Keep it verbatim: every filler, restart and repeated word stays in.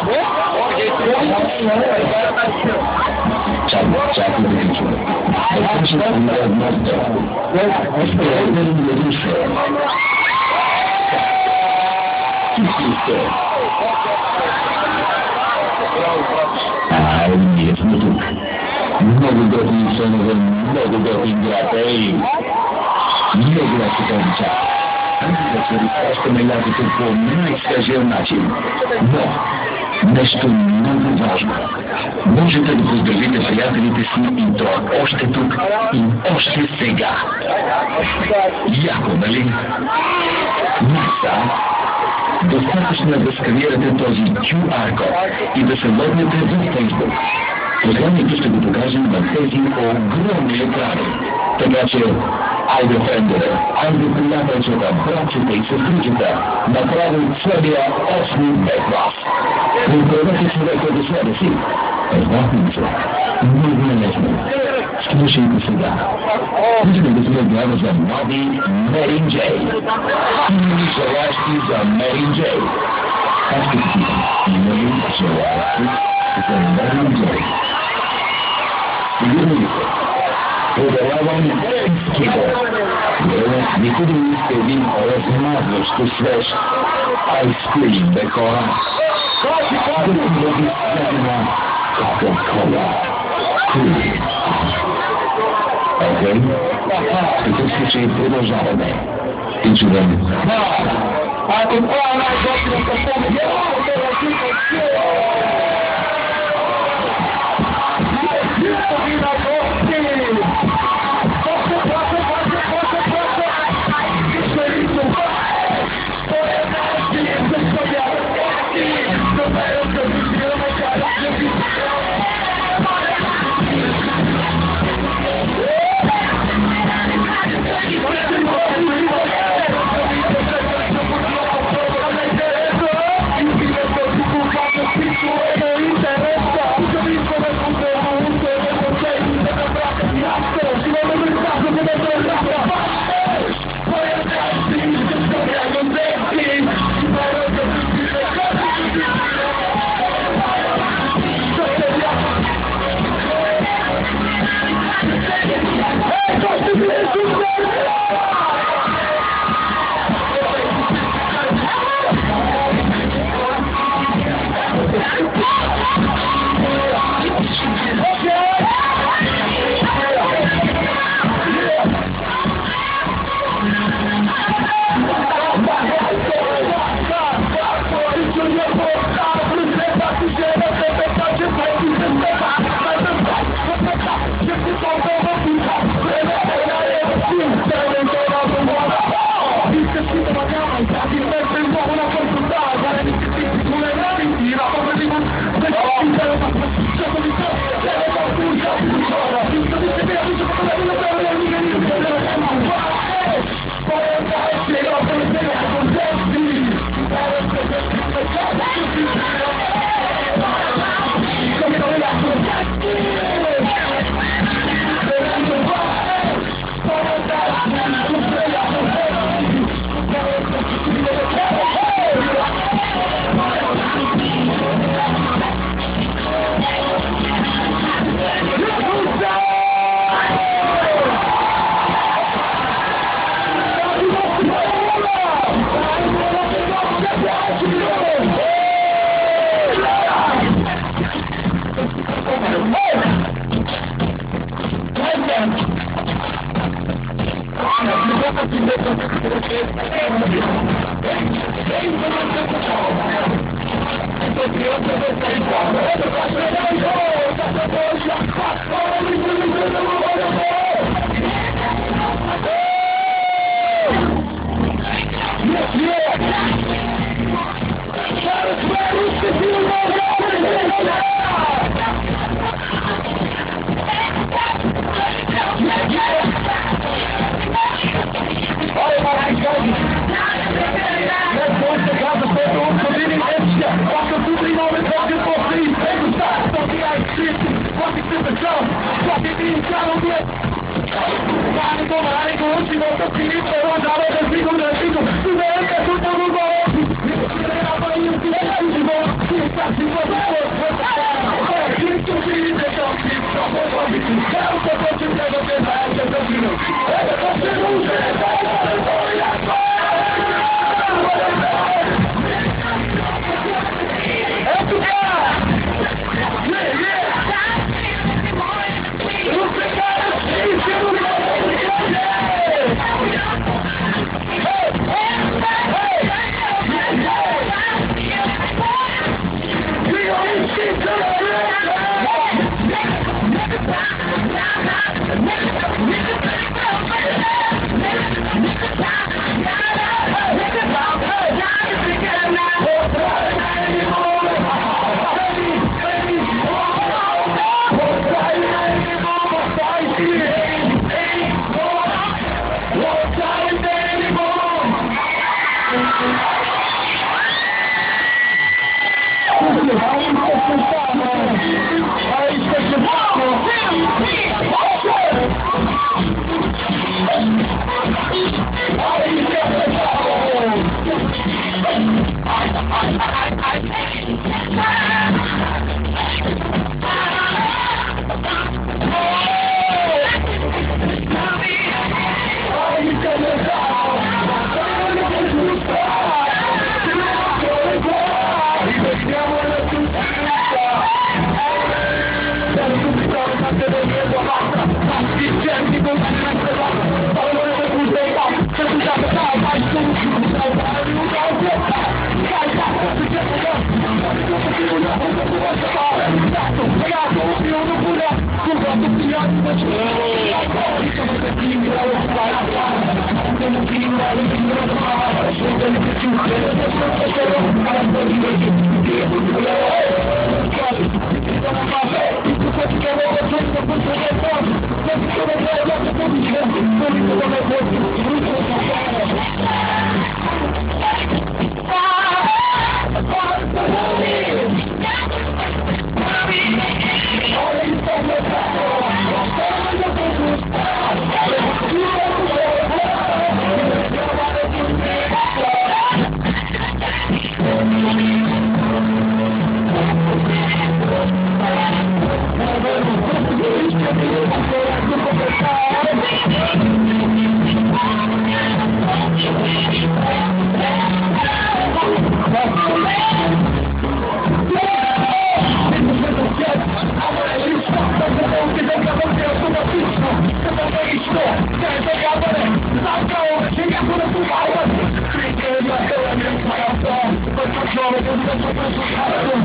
Ciao, ciao a tutti. E ci sono un morto. Questo è il Luce. Tutto. Ah, nie, smutno. Mnogo godzin są nowe, mnogo godzin gratei. Nie gra się końca. Zaczęli просто наляты по най-свежия начин. Но нещо много важно. Можете да поздравите приятелите си и то още тук и още сега. Яко, нали? Днеса достатъчно е да сканирате този кю ар код и да се логнете в Facebook. Посланието ще го покажем на тези огромни екрани. Така че, айде френдере, айде приятелчета, братчета и сестричета, направо целия осми беквас. Поздравете човека до себе си. Разбрахме се. Много е лесно. Слушайте сега. Искам да се обява за нови Мерин Джей. Има ли желащи за Мерин Джей? Аз ще питам. Има ли желащи за Мерин Джей? Сигурно ли се? Подарявам скидо. Никъде не иска един размазващ свеж айскрим, бе хора. Да си бъде следена Кока-Кола. Кули. Окей? В такъв случай продължаваме. И чудем. Ако това е най-готината помощ, Jovem, eu